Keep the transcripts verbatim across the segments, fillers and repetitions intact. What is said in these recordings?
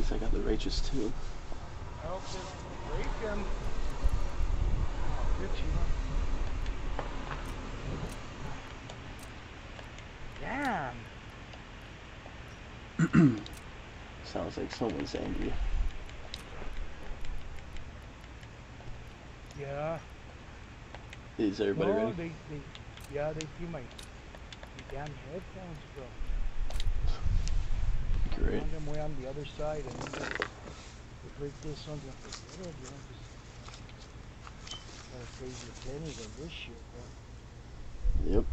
least I got the righteous too. I hope they don't break them. Oh, good, you know. Damn. Sounds like someone's angry. Yeah. Is everybody no, ready? They, they, yeah, they see my, my damn headphones, bro. Great. I found them way on the other side, and then they, they break this one. Like, forget it, you know, just gotta save your pennies on this shit, bro. Yep.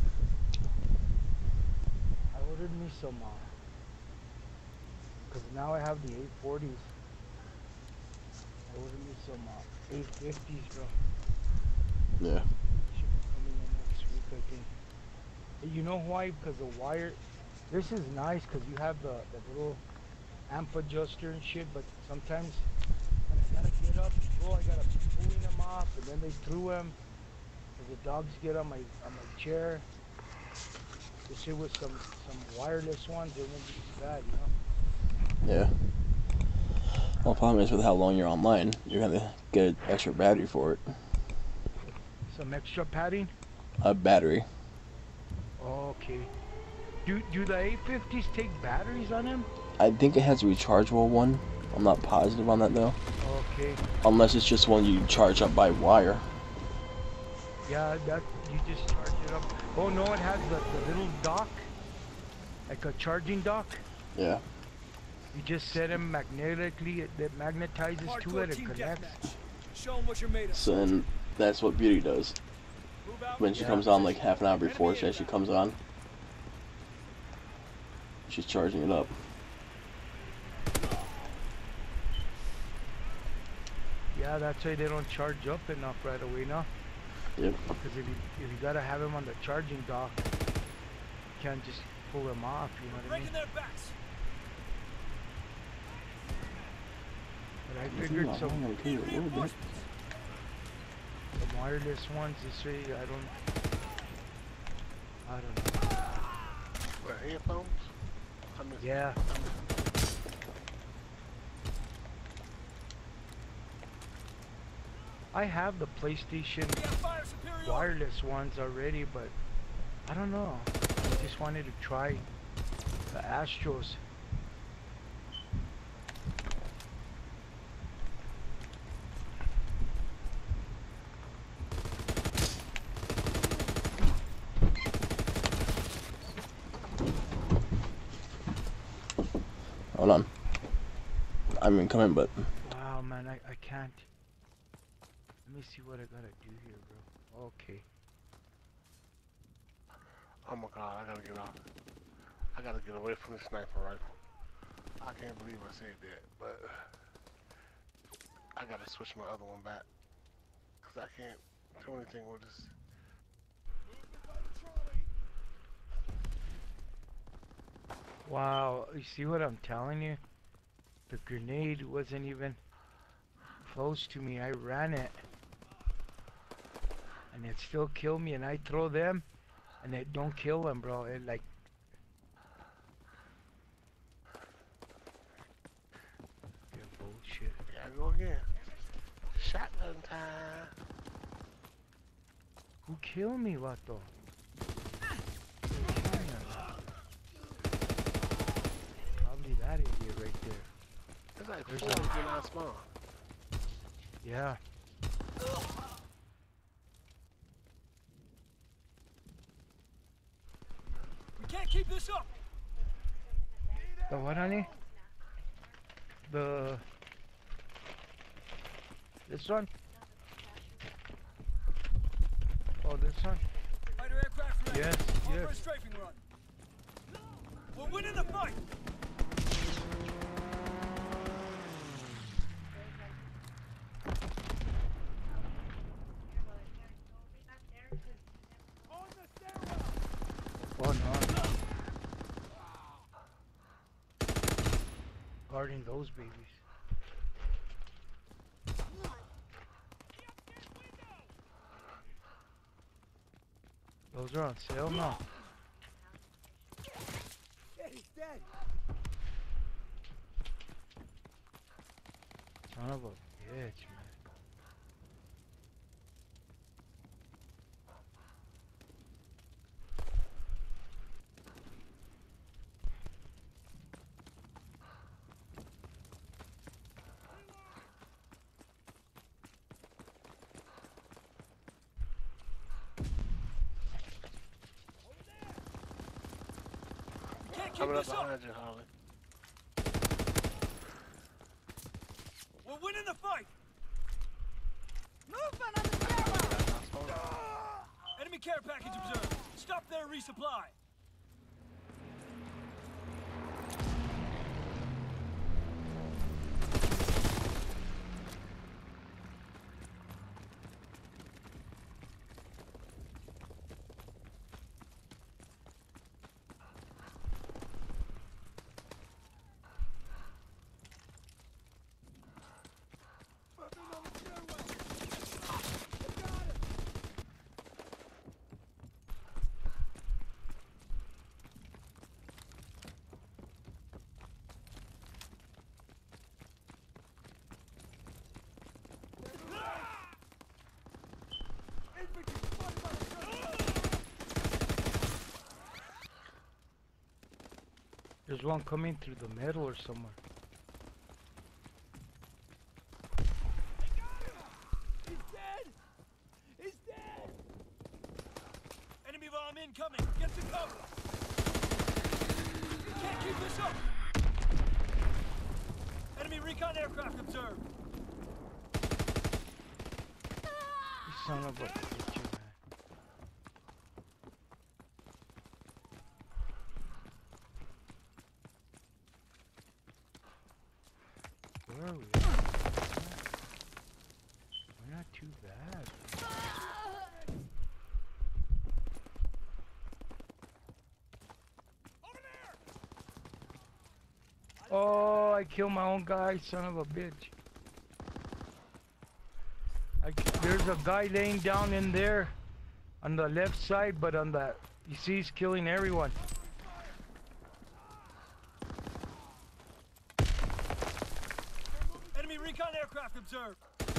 I ordered me some, uh, cause now I have the eight forties. I ordered me some uh, eight fifties, bro. Yeah. Should be coming in next week, I think. But you know why? Because the wire. This is nice because you have the, the little amp adjuster and shit, but sometimes when I gotta get up and go, I gotta be pulling them off, and then they threw them. Cause the dogs get on my on my chair. This shit with some some wireless ones, it won't be too bad, you know. Yeah. Well, the problem is with how long you're online, you're gonna get an extra battery for it. Some extra padding. A battery. Okay. Do do the eight fifties take batteries on them? I think it has a rechargeable one. I'm not positive on that though. Okay. Unless it's just one you charge up by wire. Yeah, that you just charge it up. Oh no, it has the, the little dock, like a charging dock. Yeah. You just set them magnetically, it, it magnetizes Hardcore to it and team connects. deathmatch. Show 'em what you're made of. So then that's what Beauty does. Move out. When she Yeah. comes on like half an hour before she actually comes on, she's charging it up. Yeah, that's why they don't charge up enough right away now. Yep. Because if you if you gotta have them on the charging dock, you can't just pull them off. You know what I mean? Breaking their backs. But I I think figured I'm some okay a little bit. some wireless ones this way. I don't. I don't know. What, headphones? I miss Yeah. I miss I have the PlayStation We have fire superiority. wireless ones already, but I don't know. I just wanted to try the Astros. Hold on. I'm incoming, but Wow, man, I, I can't. Let me see what I gotta do here, bro. Okay. Oh my god, I gotta get off. I gotta get away from the sniper rifle. I can't believe I said that, but I gotta switch my other one back. Cause I can't do anything with this. Wow, you see what I'm telling you? The grenade wasn't even close to me. I ran it. And it still killed me, and I throw them, and it don't kill them, bro. It like... Yeah, bullshit. Gotta go again. Shotgun time. Who killed me, Vato? Probably that idiot right there. There's like There's four a- of them out spawn. Yeah. We can't keep this up. The what, honey? The... This one? Oh, this one? Fighter aircraft ready. Yes, On for a yes. strafing run. We're winning the fight. Oh, no. Guarding those babies. Those are on sale now. Yeah, he's dead. Son of a bitch, man. You can't keep Coming up this up. behind you, Harley. We're winning the fight. Movement on the stairwell! Enemy care package observed. Stop there, resupply. There's one coming through the middle or somewhere. He's dead. He's dead. Enemy bomb incoming. Get to cover. You can't keep this up. Enemy recon aircraft observed. You son of a bitch, man. Where are we at? We're not too bad. Over there. Oh, I killed my own guy, son of a bitch. I, there's a guy laying down in there on the left side, but on the, you see he's killing everyone. Enemy recon aircraft observed.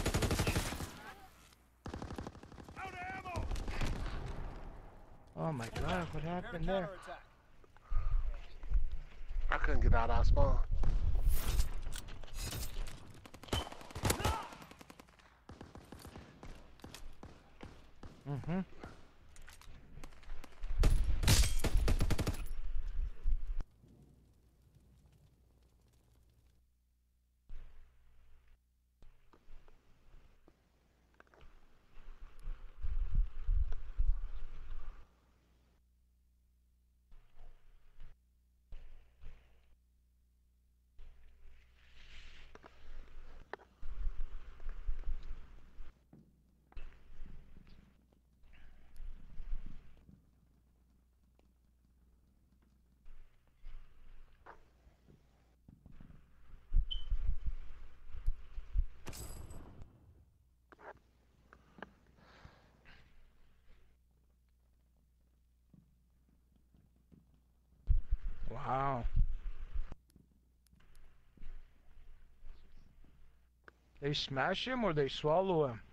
Out of ammo. Oh my god, what Prepare to happened there? counterattack. I couldn't get out of our spawn. Mm-hmm. Wow. They smash him or they swallow him?